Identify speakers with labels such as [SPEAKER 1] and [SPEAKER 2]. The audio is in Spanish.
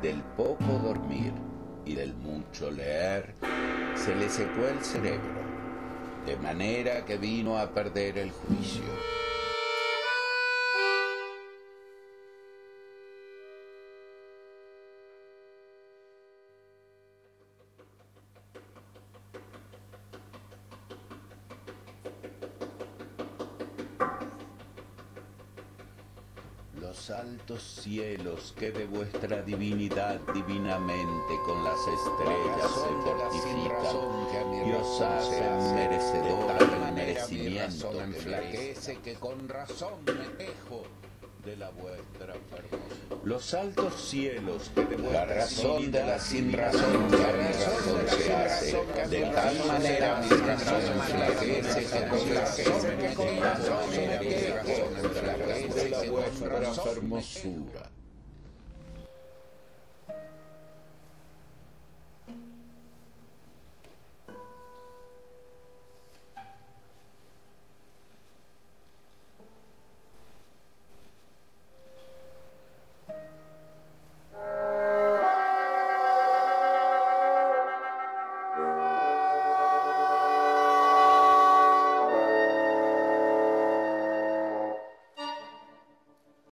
[SPEAKER 1] del poco dormir y del mucho leer, se le secó el cerebro, de manera que vino a perder el juicio. Los altos cielos que de vuestra divinidad divinamente con las estrellas se fortifican y os hacen merecedor del merecimiento me enflaquece que con razón me quejo de la vuestra fermosura. Los altos cielos que de vuestra la razón de la sin razón que a mi razón se hace de tal manera mi razón enflaquece que con razón me quejo de la vuestra fermosura.